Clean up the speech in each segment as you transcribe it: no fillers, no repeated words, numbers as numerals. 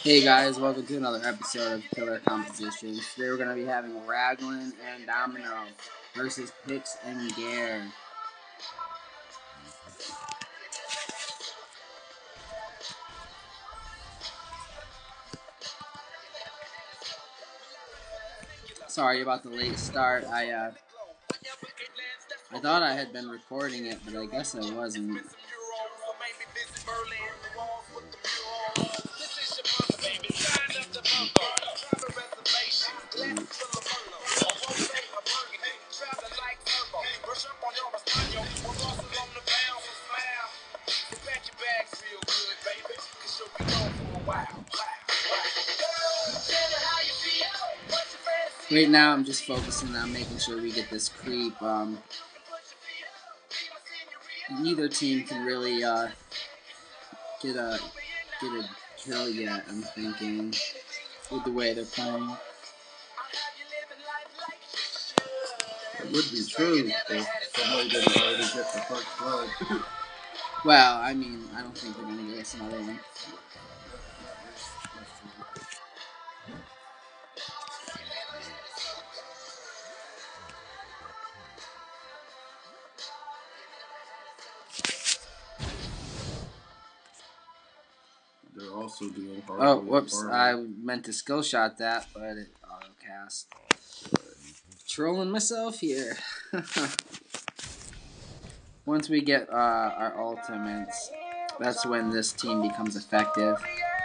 Hey guys, welcome to another episode of Killer Kompositionz. Today we're going to be having Raglan and Domino versus Picks and Gare. Sorry about the late start. I thought I had been recording it, but I guess I wasn't. Right now, I'm just focusing on making sure we get this creep. Neither team can really get a kill yet. I'm thinking with the way they're playing. It would be true if somebody didn't already get the first blood. Well, I mean, I don't think they're gonna get us another one. They're also doing hard. Oh, whoops! I meant to skill shot that, but it auto cast. Trolling myself here. Once we get our ultimates, that's when this team becomes effective.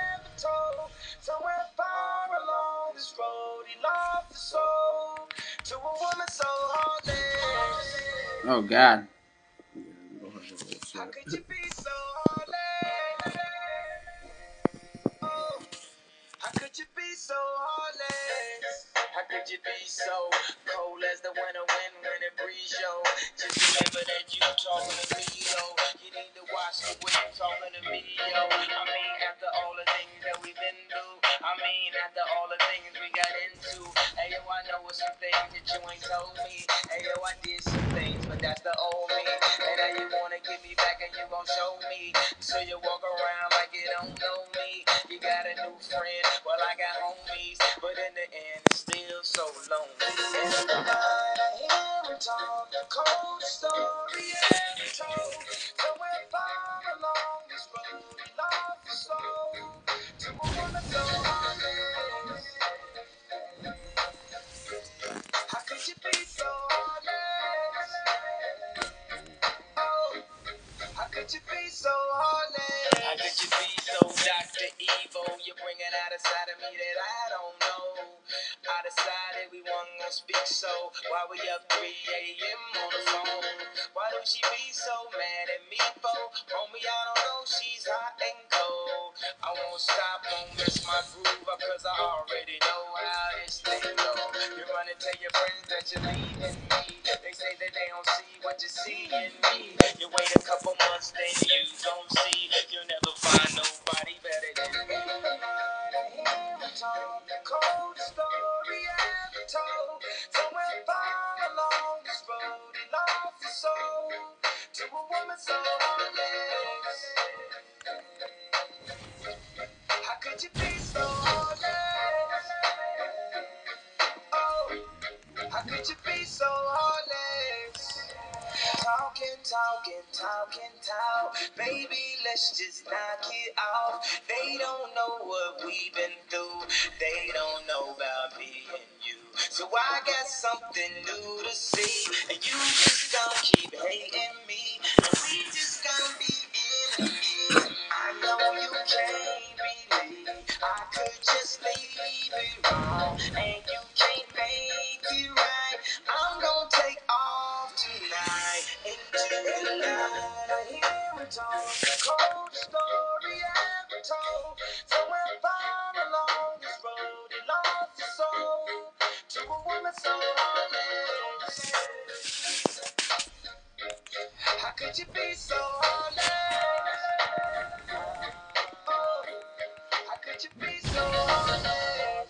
Oh God. How could you be so heartless? How could you be so cold as the winter wind when it breeze, yo? Just remember that you talking to me, yo. You need to watch the way you talking to me, yo. I mean, after all the things that we've been through, I mean, after all the things we got into. Hey, yo, I know it's some things that you ain't told me. Hey, yo, I did some things, but that's the old me. And now you wanna get me back and you gon' show me. So you walk around like you don't know me. You got a new friend, well I got homies, but in the end it's still so lonely. In the night I hear him talk, the cold story ever told. Somewhere far along this road he lost his soul to a woman so heartless. How could you be so heartless? Oh, how could you be so heartless? How could you be so Dr. Evil? You bring it out inside of me that I don't know. I decided we weren't gonna speak, so why we up 3 a.m. on the phone? Why do she be so mad at me, for? Homie, I don't know, she's hot and cold. I won't stop, won't miss my groove, cause I already know how this thing go. You run and tell your friends that you're leaving me. They say that they don't see what you see in me. You wait a couple months, then you gon' see. You'll never find nobody better than me. I hear him talk, the cold story ever told. Somewhere far along this road, he lost his soul to a woman so heartless. How could you be so heartless? Oh, how could you be so heartless? Talk. Baby, let's just knock it off. They don't know what we've been through. They don't know about me and you. So I got something new to see. And you just gonna keep hating me. And we just gonna be enemies. I know you can't believe I could just leave it wrong. And you can't make it right. I'm gonna take off tonight into the night. I hear him talk, the cold story ever told. Somewhere far along this road, he lost his soul to a woman so heartless. How could you be so heartless? Oh, how could you be so heartless?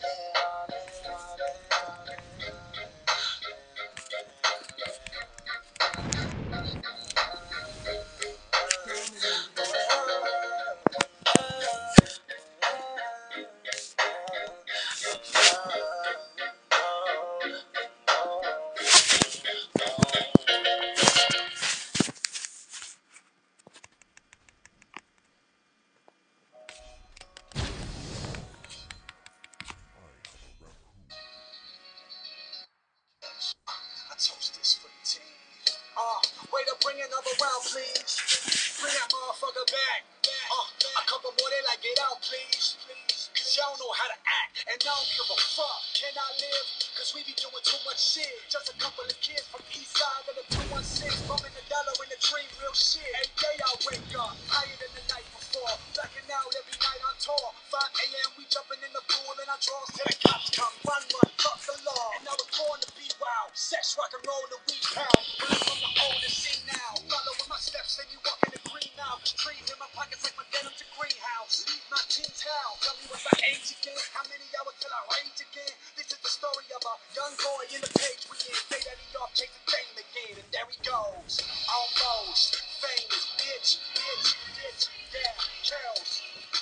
did in the night before. Blacking out every night on tour. 5 a.m. we jumping in the pool and I draws till the cops come. Run, fuck the law. And I was born to be wild. Sex, rock and roll, and weed pound. Running from the old and see now. Following my steps and you walk in the green now. Trees in my pockets like my denim to greenhouse. Leave my teens how. Tell me what's my age again. How many hours till I rage again? This is the story of a young boy in the page we in. Say that he off chasing fame again. And there he goes. Almost famous. Bitch, yeah, kills.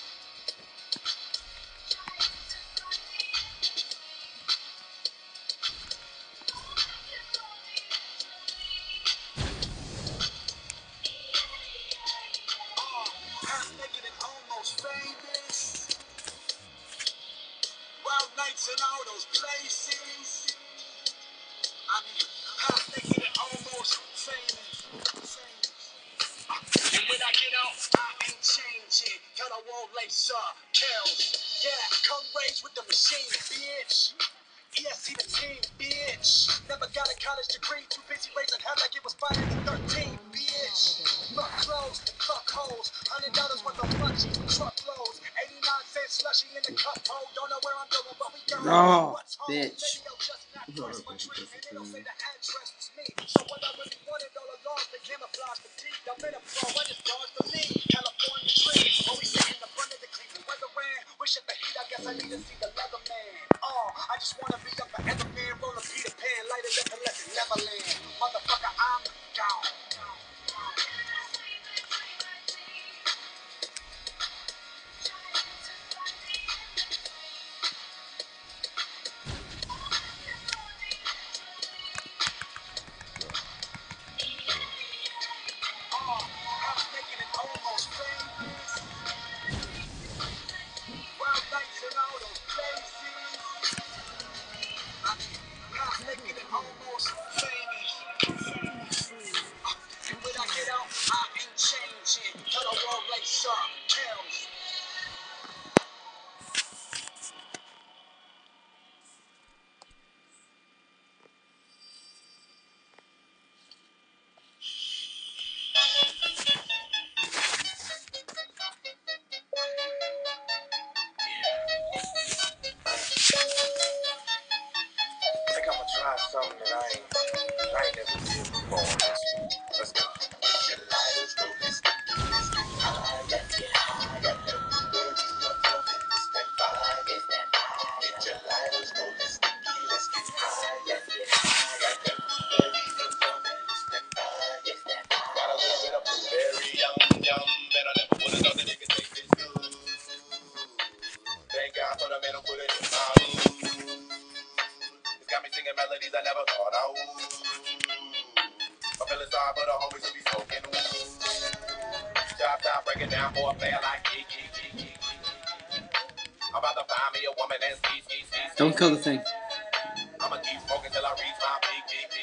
Half naked and almost famous. Wild nights in all those places. I mean, half naked and almost famous. And when I get out, I ain't changing. Tell the world lace up, kills. Yeah, come raise with the machine, bitch. ESC the team, bitch. Never got a college degree, too busy raising hell like it was Friday the 13th, bitch. Fuck clothes and fuck hoes. $100 worth of munchies with truckloads. 89-cent slushy in the cup hole. Don't know where I'm going, but we go. Oh, What's home? bitch. Maybe they'll just not cross my tree, and it'll say the address was me. So what I really wanted all along, the camouflage fatigue. I'm in a pro, I just dodged the lead. California trees, always sitting up under the Cleveland weatherman. Wishing the heat, I guess I need to see the leather man. I just wanna be up forever, man. Roll a Peter Pan, light it up and let it never land. Motherfucker, I'm gone. I'm making it almost famous. Wild nights in all those places. I'm making it almost famous. And when I get out, I ain't changing. Tell the world lace up, kills. I think I'ma try something that I ain't never did before on this one. Let's go. Get your lighters rolling, sticky, let's get high, let's get high. Got that blueberry up jumping, it's that vibe, it's that vibe. Get your lighters rolling, sticky, let's get high, let's get high. Got that blueberry up jumping, it's that vibe, it's that vibe. Got a little bit of blueberry yum, but I never would've thought that it could taste this good. Thank God for the man who put it in my mood. Got me singing melodies I never thought I would. I'm feeling sorry for the homies who be smoking weed. Job time breaking down for a player like me. I'm about to find me a woman and see. Don't kill the thing. I'ma keep smoking till I reach my peak.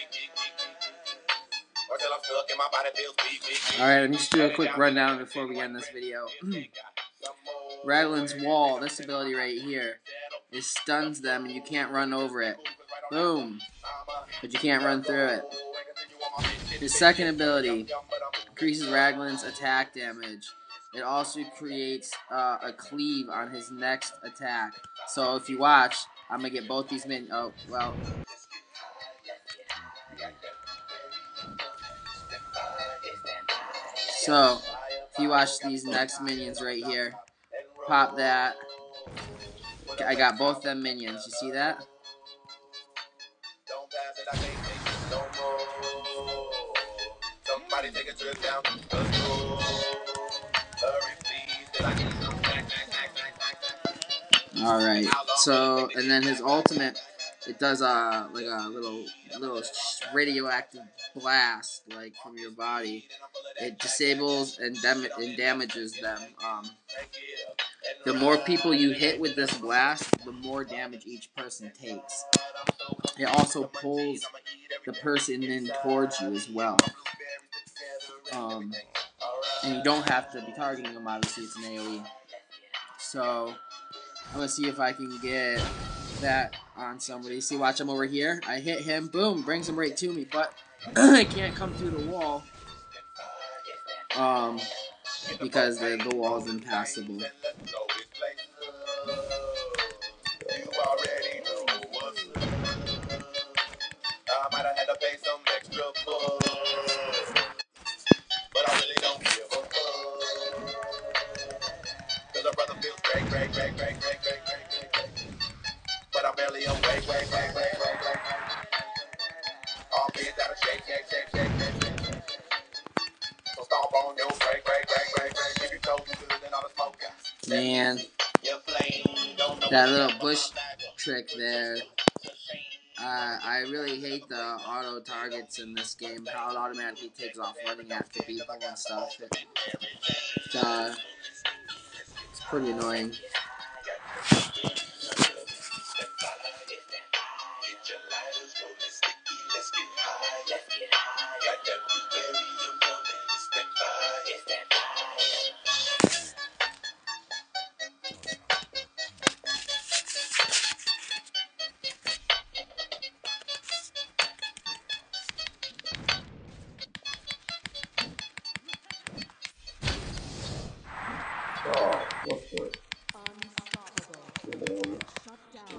Or till I'm stuck in my body feels weak. Alright, let me just do a quick rundown before we end this video. Raglan's wall, this ability right here, it stuns them and you can't run over it. Boom. But you can't run through it. His second ability increases Raglan's attack damage. It also creates a cleave on his next attack. So if you watch, I'm going to get both these minions. Oh, well. So, if you watch these next minions right here, pop that. I got both them minions. You see that? Somebody take a trip down to the store. Alright, so, and then his ultimate, it does like a little radioactive blast, like, from your body. It disables and damages them. The more people you hit with this blast, the more damage each person takes. It also pulls the person in towards you as well. And you don't have to be targeting them, obviously, it's an AOE. So, I'm going to see if I can get that on somebody. See, watch him over here. I hit him, boom, brings him right to me, but I can't come through the wall. because the wall's impassable. You already know what's up. I might have had to pay some extra bucks, but I really don't give a fuck. Cause a brother feels great. But I'm barely awake. All kids gotta shake. So stomp on your break. If you told you good, then all the smoke got. Man, that little bush trick there. I really hate the auto targets in this game. How it automatically takes off running after people and stuff. It's pretty annoying. Oh, what's the? Unstoppable. Shut down.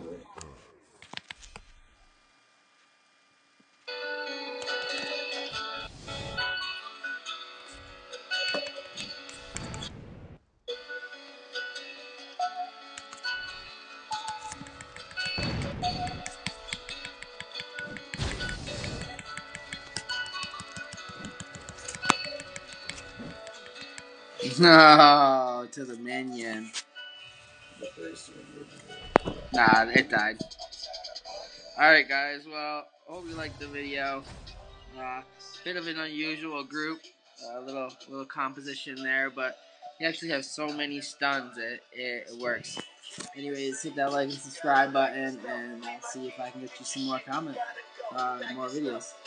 No, to the minion. Nah, it died. Alright guys, well, hope you liked the video. Bit of an unusual group. Little composition there, but you actually have so many stuns, it works. Anyways, hit that like and subscribe button, and I'll see if I can get you some more more videos.